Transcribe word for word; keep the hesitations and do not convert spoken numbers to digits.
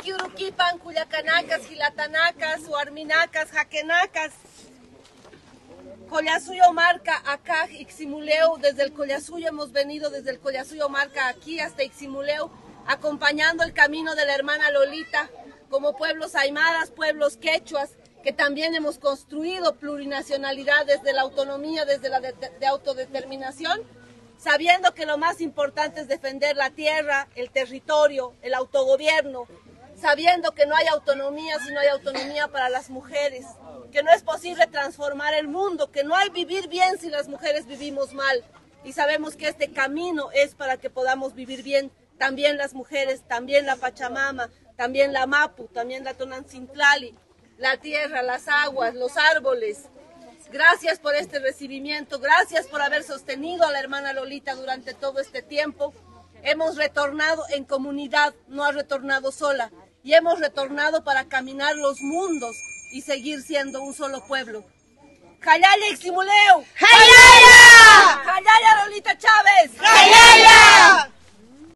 Aquí Uruquipan, Cuyacanacas, Gilatanacas, Huarminacas, Jaquenacas, Collasuyo marca acá, Iximuleu, desde el Collasuyo hemos venido desde el Collasuyo marca aquí hasta Iximuleu, acompañando el camino de la hermana Lolita, como pueblos aymaras, pueblos quechuas, que también hemos construido plurinacionalidad desde la autonomía, desde la de, de autodeterminación, sabiendo que lo más importante es defender la tierra, el territorio, el autogobierno, sabiendo que no hay autonomía si no hay autonomía para las mujeres, que no es posible transformar el mundo, que no hay vivir bien si las mujeres vivimos mal. Y sabemos que este camino es para que podamos vivir bien también las mujeres, también la Pachamama, también la Mapu, también la Tonancintlali, la tierra, las aguas, los árboles. Gracias por este recibimiento, gracias por haber sostenido a la hermana Lolita durante todo este tiempo. Hemos retornado en comunidad, no ha retornado sola, y hemos retornado para caminar los mundos y seguir siendo un solo pueblo. ¡Jayale Iximuleu! ¡Jayala!